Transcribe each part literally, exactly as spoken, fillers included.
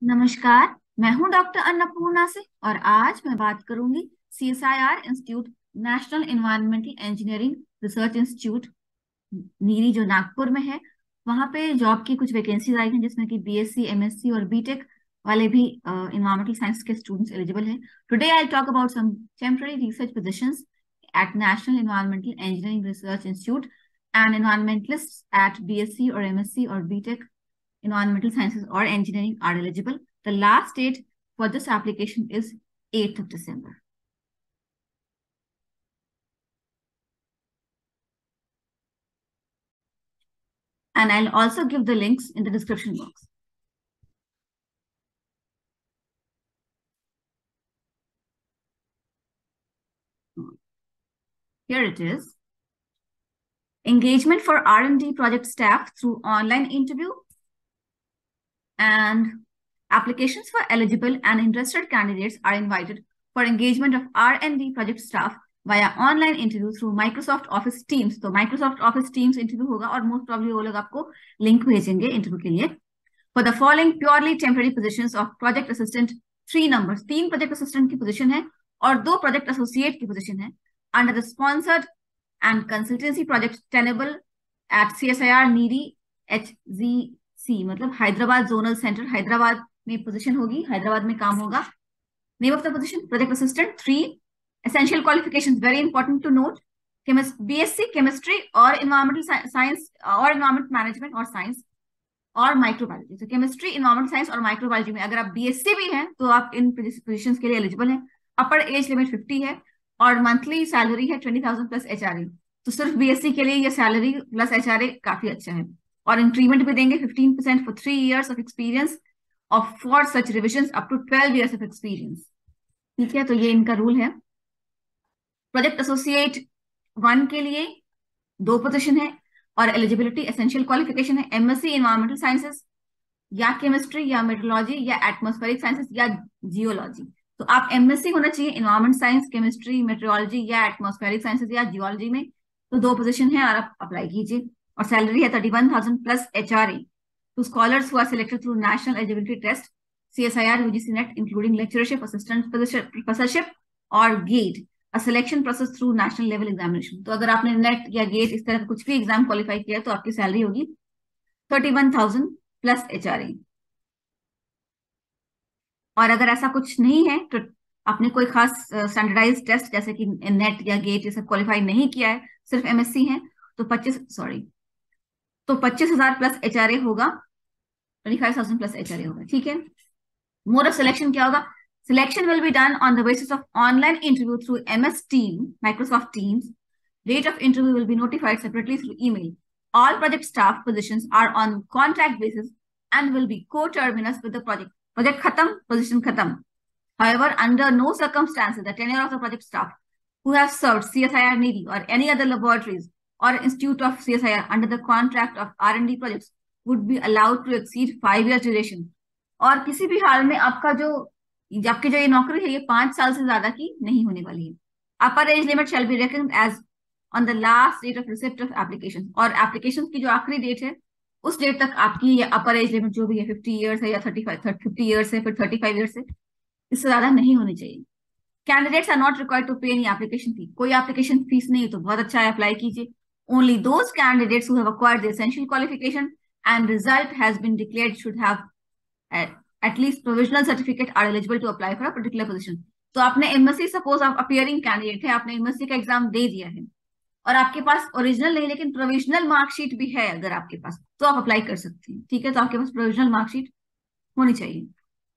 नमस्कार। मैं हूं डॉक्टर अन्नपूर्णा से और आज मैं बात करूंगी C S I R institute, national environmental engineering research institute NEERI, जो नागपुर में है। वहां पे जॉब की कुछ वैकेंसीज आई हैं जिसमें कि B S C, M S C और बी टेक वाले भी एनवायरमेंटल साइंस के स्टूडेंट्स एलिजिबल हैं। Today I talk about some temporary research positions at National Environmental Engineering Research Institute, and environmentalists at B S c or M S c or B Tech environmental sciences or engineering are eligible. The last date for this application is eighth of December. And I'll also give the links in the description box. Here it is. Engagement for R and D project staff through online interview, and applications for eligible and interested candidates are invited for engagement of R and D project staff via online interview through Microsoft Office Teams. तो Microsoft Office Teams interview होगा और most probably वो लोग आपको link भेजेंगे interview के लिए. For the following purely temporary positions of project assistant, three numbers, तीन project assistant की position है और दो project associate की position है under the sponsored and consultancy project tenable at C S I R NEERI H Z C, मतलब Hyderabad zonal centre, Hyderabad में position होगी, हैदराबाद में काम होगा. Name of the position project assistant. Three essential qualifications, very important to note. BSc chemistry और environmental science और environment management और science और माइक्रोबायोलॉजी. तो केमिस्ट्री, एनवायरमेंट साइंस और माइक्रोबायोलॉजी में अगर आप बीएससी भी हैं तो आप इन पोजीशंस के लिए एलिजिबल हैं. अपर एज लिमिट फिफ्टी है और मंथली सैलरी है ट्वेंटी थाउजेंड प्लस एचआरए. तो सिर्फ बीएससी के लिए ये सैलरी प्लस एचआरए काफी अच्छा है. और इंक्रीमेंट भी देंगे fifteen percent for three years of experience of for such revision up to twelve years of experience. ठीक है, तो ये इनका रूल है. प्रोजेक्ट एसोसिएट वन के लिए दो पोजीशन है और एलिजिबिलिटी एसेंशियल क्वालिफिकेशन है एमएससी एनवायरमेंटल साइंसेस या केमिस्ट्री या मेट्रोलॉजी या एटमॉस्फेरिक साइंसेस या जियोलॉजी. तो आप एमएससी होना चाहिए एनवायरमेंट साइंस, केमिस्ट्री, मेट्रोलॉजी या एटमॉस्फेरिक साइंसेस या जियोलॉजी में. तो दो पोजीशन है और आप अप्लाई कीजिए. और सैलरी है thirty one thousand plus HRA. To scholars who are selected through national eligibility test, C S I R, U G C Net, including lectureship, assistant professorship और GATE, a selection process through national level examination. तो अगर आपने net या gate इस तरह का कुछ भी एग्जाम क्वालिफाई किया तो आपकी सैलरी होगी thirty one thousand plus HRA. और अगर ऐसा कुछ नहीं है तो आपने कोई खास स्टैंडर्डाइज टेस्ट जैसे कि नेट या गेट ये सब क्वालिफाई नहीं किया है, सिर्फ एमएससी है, तो पच्चीस सॉरी तो पच्चीस हजार प्लस एचआरए होगा, twenty five thousand plus HRA होगा. ठीक है. मोड ऑफ सिलेक्शन क्या होगा? Selection will be done on the basis of online interview through MS team, Microsoft Teams. Date of interview will be notified separately through email. All project staff positions are on contract basis and will be coterminous with the project. Project खत्म, position खत्म. However, under no circumstances the tenure of the project staff who have served C S I R Niri or any other laboratories or institute of C S I R under the contract of R and D projects would be allowed to exceed five years duration. और किसी भी हाल में आपका जो आपकी जो ये नौकरी है ये पांच साल से ज्यादा की नहीं होने वाली है. Upper age limit shall be reckoned as on the last date of receipt of application. और एप्लीकेशन की जो आखिरी डेट है उस डेट तक आपकी ये अपर एज लिमिट जो भी है फिफ्टी ईयर्स है या थर्टी फाइव फिफ्टी ईयर्स है, फिर थर्टी फाइव ईयर्स है, इससे ज्यादा नहीं होनी चाहिए. Candidates are not required to pay any application fee. कोई एप्लीकेशन फीस नहीं है तो बहुत अच्छा है, अप्लाई कीजिए. Only those candidates who have acquired the essential qualification and result has been declared should have at, at least provisional certificate are eligible to apply for a particular position. तो आपने MSc, suppose आप appearing candidate है, आपने MSc का exam दे दिया है और आपके पास ओरिजिनल नहीं लेकिन प्रोविजनल मार्कशीट भी है अगर आपके पास, तो आप अप्लाई कर सकते हैं. ठीक है, तो आपके पास प्रोविजनल मार्कशीट होनी चाहिए.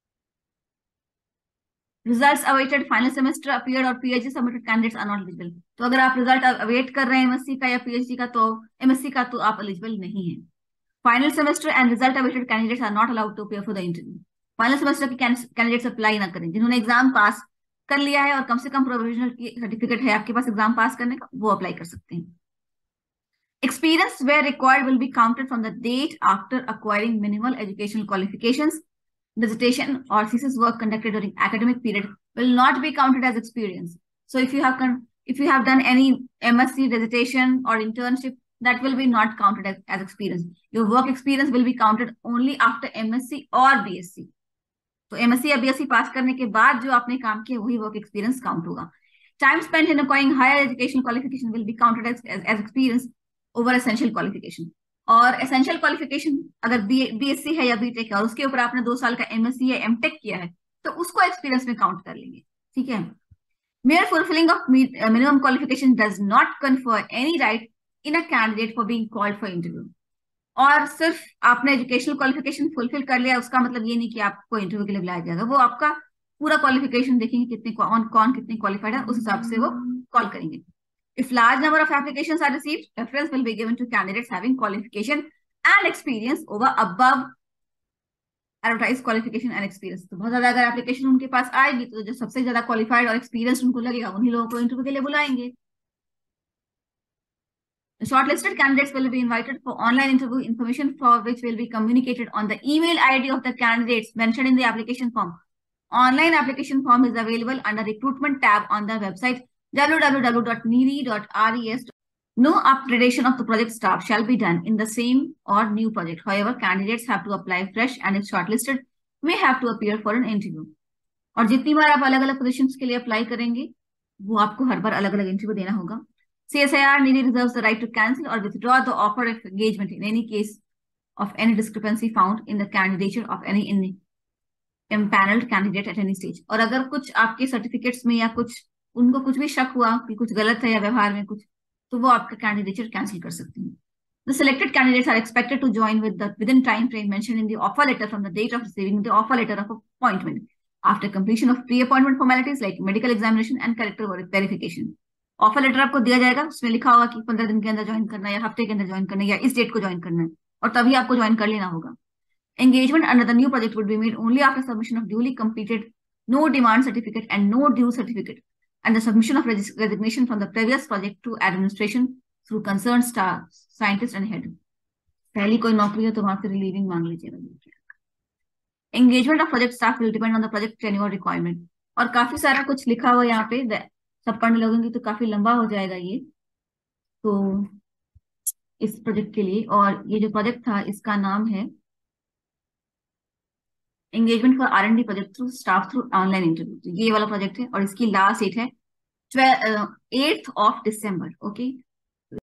Results awaited final semester appeared और PhD submitted candidates are not eligible. तो अगर आप रिजल्ट अवेट कर रहे हैं एमएससी का या पीएचडी का तो एमएससी का तो आप एलिजिबल नहीं है. Final semester and result awaited candidates are not allowed to appear for the interview. Final semester के कैंडिडेट्स अप्लाई ना करें. जिन्होंने एग्जाम पास कर लिया है और कम से कम प्रोविजनल सर्टिफिकेट है आपके पास एग्जाम पास करने का, वो अप्लाई कर सकते हैं. Experience where required will be counted from the date after acquiring minimal educational qualifications. Dissertation or thesis work conducted during academic period will not be counted as experience. So if you have if you have done any M S c dissertation or internship, that will be not counted as, as experience. Your work experience will be counted only after M S c or B S c. तो MSc या BSc pass करने के बाद जो आपने काम किया वही वर्क एक्सपीरियंस काउंट होगा. Time spent in acquiring higher education qualification will be counted as, as, as experience over essential qualification. और एसेंशियल क्वालिफिकेशन अगर बी बीएससी है या बीटेक है और उसके ऊपर आपने दो साल का एमएससी या एमटेक किया है तो उसको एक्सपीरियंस में काउंट कर लेंगे. ठीक है. Mere fulfilling of minimum qualification does not confer any right in a candidate for being called for interview. और सिर्फ आपने एजुकेशनल क्वालिफिकेशन फुलफिल कर लिया उसका मतलब ये नहीं कि आपको इंटरव्यू के लिए बुलाया जाएगा. वो आपका पूरा क्वालिफिकेशन देखेंगे, कितने कौन कौन कितने क्वालिफाइड है, उस हिसाब से वो कॉल करेंगे. If large number of applications are received, preference will be given to candidates having qualification and experience over above advertised qualification and experience. तो बहुत ज्यादा अगर एप्लीकेशन उनके पास आएगी तो जो सबसे ज्यादा क्वालिफाइड और एक्सपीरियंस उनको लगेगा उन्हीं लोगों को इंटरव्यू के लिए बुलाएंगे. The shortlisted candidates will be invited for online interview, information for which will be communicated on the email I D of the candidates mentioned in the application form. Online application form is available under recruitment tab on the website w w w dot n i r i dot res. No upgradation of the project staff shall be done in the same or new project. However, candidates have to apply fresh and if shortlisted may have to appear for an interview. और जितनी बार आप अलग अलग positions के लिए apply करेंगे वो आपको हर बार अलग अलग इंटरव्यू देना होगा. C S I R N I R I reserves the right to cancel or withdraw the offer of engagement in any case of any discrepancy found in the candidature of any in empaneled candidate at any stage. और अगर कुछ आपके certificates में या कुछ उनको कुछ भी शक हुआ कि कुछ गलत है या व्यवहार में कुछ, तो वो आपका कैंडिडेचर कैंसिल कर सकते हैं. The selected candidates are expected to join with the within time frame mentioned in the offer letter from the date of receiving the offer letter of appointment after completion of pre-appointment formalities like medical examination and character verification. Offer letter आपको दिया जाएगा, उसमें लिखा होगा कि पंद्रह दिन के अंदर ज्वाइन करना है या हफ्ते के अंदर ज्वाइन करना है या इस डेट को ज्वाइन करना है और तभी आपको ज्वाइन कर लेना होगा. Engagement under the new project would be made only after submission of duly completed no demand certificate and no due certificate and the submission of resignation from the previous project to administration through concerned staff, scientist and head. पहली कोई नौकरी है तो वहां से relieving मांग लीजिएगा. Engagement of project staff will depend on the project tenure requirement. और काफी सारा कुछ लिखा हुआ यहाँ पे, सब पढ़ने लगेंगे तो काफी लंबा हो जाएगा ये तो इस प्रोजेक्ट के लिए. और ये जो प्रोजेक्ट था इसका नाम है engagement for R and D project through staff through online interview. तो ये वाला प्रोजेक्ट है और इसकी लास्ट डेट है एट्थ ऑफ दिसंबर. ओके,